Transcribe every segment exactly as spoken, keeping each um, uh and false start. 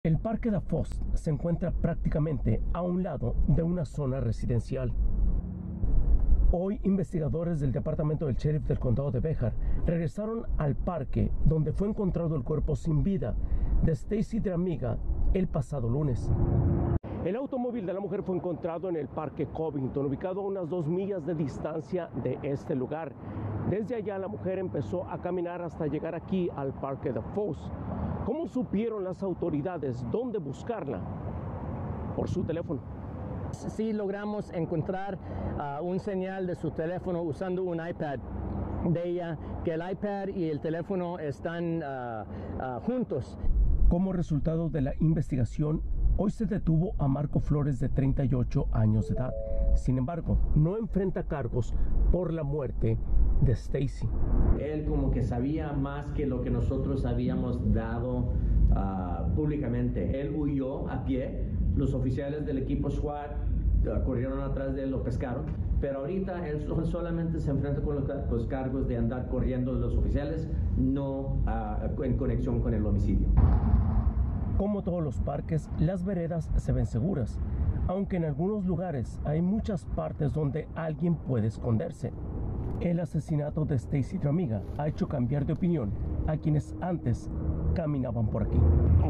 El Parque da Foz se encuentra prácticamente a un lado de una zona residencial. Hoy, investigadores del departamento del sheriff del condado de Béjar regresaron al parque donde fue encontrado el cuerpo sin vida de Stacy Dramiga el pasado lunes. El automóvil de la mujer fue encontrado en el Parque Covington, ubicado a unas dos millas de distancia de este lugar. Desde allá la mujer empezó a caminar hasta llegar aquí al Parque da Foz. ¿Cómo supieron las autoridades dónde buscarla? Por su teléfono. Sí logramos encontrar uh, un señal de su teléfono usando un iPad de ella, que el iPad y el teléfono están uh, uh, juntos. Como resultado de la investigación, hoy se detuvo a Marco Flores, de treinta y ocho años de edad. Sin embargo, no enfrenta cargos por la muerte de Stacy. Él como que sabía más que lo que nosotros habíamos dado uh, públicamente. Él huyó a pie. Los oficiales del equipo SWAT uh, corrieron atrás de él, lo pescaron. Pero ahorita él solamente se enfrenta con los, los cargos de andar corriendo de los oficiales, no uh, en conexión con el homicidio. Como todos los parques, las veredas se ven seguras, aunque en algunos lugares hay muchas partes donde alguien puede esconderse. El asesinato de Stacy Dramiga ha hecho cambiar de opinión a quienes antes caminaban por aquí.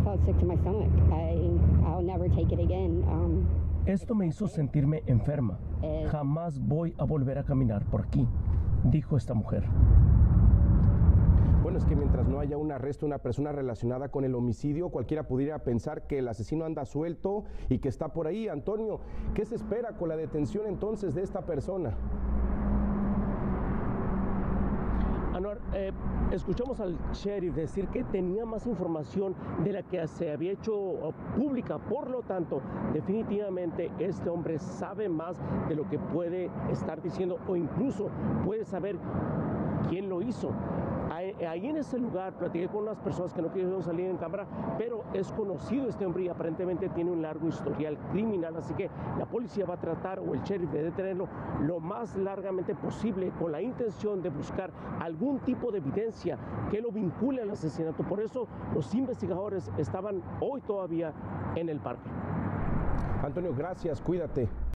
Esto me hizo sentirme enferma. Jamás voy a volver a caminar por aquí, dijo esta mujer. Bueno, es que mientras no haya un arresto de una persona relacionada con el homicidio, cualquiera pudiera pensar que el asesino anda suelto y que está por ahí. Antonio, ¿qué se espera con la detención entonces de esta persona? Anuar, eh, escuchamos al sheriff decir que tenía más información de la que se había hecho pública. Por lo tanto, definitivamente este hombre sabe más de lo que puede estar diciendo, o incluso puede saber quién lo hizo. Ahí en ese lugar platiqué con unas personas que no quisieron salir en cámara, pero es conocido este hombre y aparentemente tiene un largo historial criminal, así que la policía va a tratar, o el sheriff, de detenerlo lo más largamente posible, con la intención de buscar algún tipo de evidencia que lo vincule al asesinato. Por eso los investigadores estaban hoy todavía en el parque. Antonio, gracias, cuídate.